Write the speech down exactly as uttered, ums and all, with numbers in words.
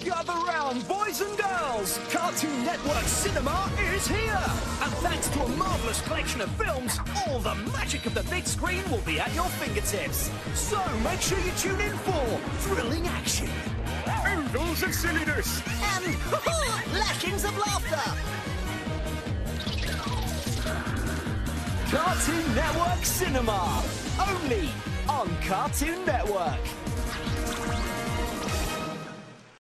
Gather round, boys and girls! Cartoon Network Cinema is here! And thanks to a marvellous collection of films, all the magic of the big screen will be at your fingertips. So make sure you tune in for thrilling action, oodles of silliness, And lashings of laughter. Cartoon Network Cinema, only on Cartoon Network.